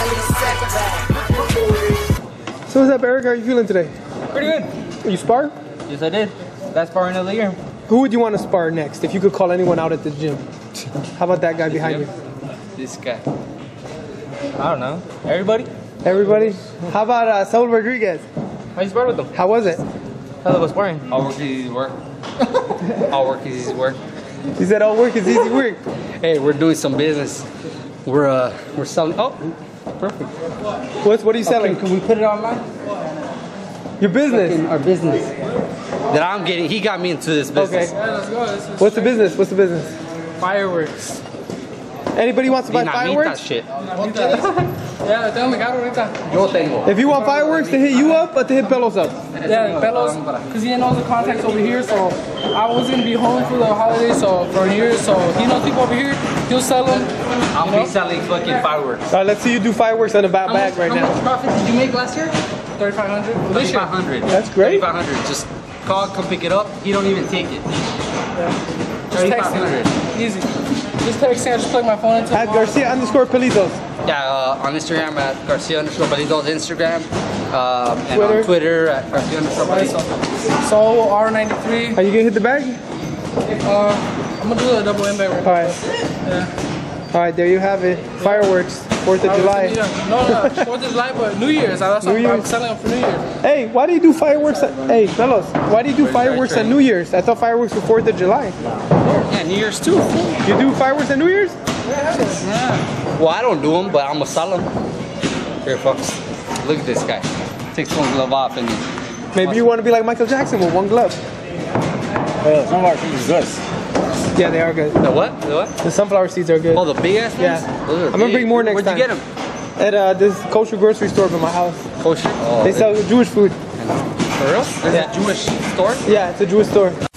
So what's up, Eric? How are you feeling today? Pretty good. You spar? Yes, I did. Last sparring of the year. Who would you want to spar next if you could call anyone out at the gym? How about that guy behind you? This guy. I don't know. Everybody? Everybody? How about Saul Rodriguez? How you sparred with him? How was it? Hell of a sparring. All work is easy work. All work is easy work. He said all work is easy work. Hey, we're doing some business. We're selling. Oh, perfect. What are you selling? Can we put it online? Your business. Our business. That I'm getting. He got me into this business. Okay. Yeah, let's go. What's the business? What's the business? Fireworks. Anybody wants to buy Dinamita fireworks? shit. Yeah, tengo mi carro ahorita. Yo tengo. If you want fireworks, to hit you up or to hit Pelos up? Yeah, Bellows, because he knows the contacts over here, so I was going to be home for the holidays, so for New Year's, so he knows people over here, he'll sell them. I'll be selling fucking fireworks. All right, let's see you do fireworks on the bag right How now. much profit did you make last year? 3,500. This year. 3,500. That's great. 3,500. Just call, come pick it up. He don't even take it. Just text him. 3,500. Easy. Just text him, I just plug my phone into At Garcia_Pelitos. Yeah, on Instagram at Garcia_Pelitos Instagram. And Twitter. on Twitter at Garcia_Pelitos. So R93. Are you gonna hit the bag? I'm gonna do a double impact right now. All right. Yeah. All right, there you have it. Fireworks, 4th of July. No, 4th of July, but New Year's. That's what I'm selling them for New Year's. Hey, why do you do fireworks? Hey, fellas, why do you do fireworks on New Year's? I thought fireworks were 4th of July. Yeah, New Year's too. You do fireworks on New Year's? Yeah. Well, I don't do them, but I'm gonna sell them. Here, folks. Look at this guy. Takes one glove off and. Maybe you want to be like Michael Jackson with one glove. Some of our food is good. Yeah, they are good. The what? The what? The sunflower seeds are good. Oh, the big ass ones? Yeah. I'm gonna bring more next Where'd time. you get them? At this kosher grocery store by my house. Kosher? Oh, They sell Jewish food. for real? There's a Jewish store? Yeah, it's a Jewish store.